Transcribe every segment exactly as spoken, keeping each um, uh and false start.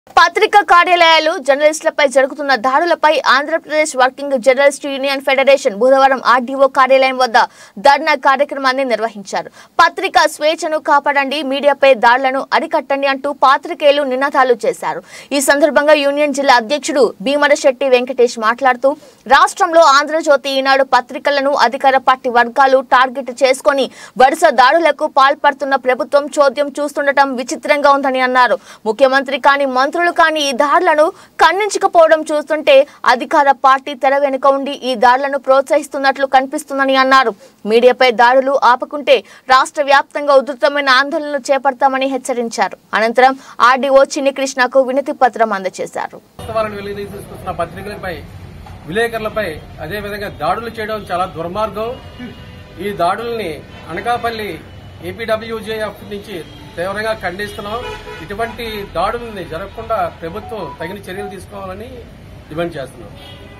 పత్రికా కార్యాలయాలు జర్నలిస్టులపై జరుగుతున్న దాడులపై Andhra Pradesh working journalist union federation బుధవారం ఆర్డీఓ కార్యాలయం వద్ద ధర్నా కార్యక్రమాన్ని నిర్వహించారు. పత్రికా స్వేచ్ఛను కాపాడండి, మీడియాపై దాడులను అరికట్టండి అంటూ పాత్రికేయులు నినాదాలు చేశారు. ఈ సందర్భంగా యూనియన్ జిల్లా అధ్యక్షుడు భీమరశెట్టి వెంకటేష్ మాట్లాడుతూ రాష్ట్రంలో ఆంధ్రజ్యోతి, ఈనాడు పత్రికలను అధికార పార్టీ వర్గాలు టార్గెట్ చేసుకుని వరుస దాడులకు పాల్పడుతున్న ప్రభుత్వం చోద్యం చూస్తుండటం విచిత్రంగా ఉందని అన్నారు. ముఖ్యమంత్రి కాని మంత్రులు కానీ ఈ దాడులను ఖండించకపోవడం చూస్తుంటే అధికార పార్టీ తెర వెనుక ఉండి ఈ దాడులను ప్రోత్సహిస్తున్నట్లు కనిపిస్తుందని అన్నారు. మీడియాపై దాడులు ఆపకుంటే రాష్ట్ర వ్యాప్తంగా ఉధృతమైన ఆందోళనలు చేపడతామని హెచ్చరించారు. అనంతరం ఆర్డీఓ చిన్ని కృష్ణకు వినతి పత్రం అందజేశారు. విలేకరులపై అదేవిధంగా దాడులు చేయడం చాలా దుర్మార్గం. ఈ దాడుల్ని అనకాపల్లి ఏపీడబ్ల్యూజేఎఫ్ నుంచి తీవ్రంగా ఖండిస్తున్నాం. ఇటువంటి దాడుల్ని జరగకుండా ప్రభుత్వం తగిన చర్యలు తీసుకోవాలని డిమాండ్ చేస్తున్నాం.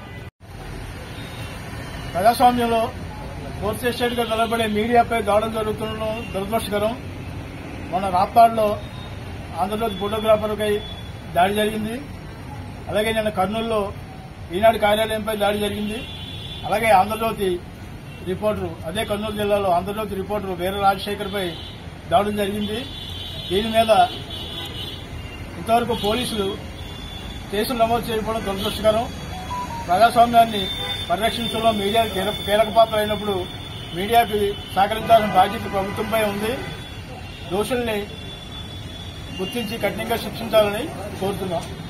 ప్రజాస్వామ్యంలో ఫోర్త్ ఎస్టేట్ గా నిలబడే మీడియాపై దాడులు జరుగుతుండడం దురదృష్టకరం. మన రాప్తాడులో ఆంధ్రజ్యోతి ఫోటోగ్రాఫర్పై దాడి జరిగింది. అలాగే నిన్న కర్నూలులో ఈనాడు కార్యాలయంపై దాడి జరిగింది. అలాగే ఆంధ్రజ్యోతి రిపోర్టరు అదే కర్నూలు జిల్లాలో ఆంధ్రజ్యోతి రిపోర్టరు వీర రాజశేఖర్ పై దాడులు జరిగింది. దీని మీద ఇంతవరకు పోలీసులు కేసులు నమోదు చేయకపోవడం దురదృష్టకరం. ప్రజాస్వామ్యాన్ని పరిరక్షించడంలో మీడియా కీలక పాత్ర అయినప్పుడు మీడియాకు సహకరించాల్సిన బాధ్యత ప్రభుత్వంపై ఉంది. దోషుల్ని గుర్తించి కఠినంగా శిక్షించాలని కోరుతున్నాం.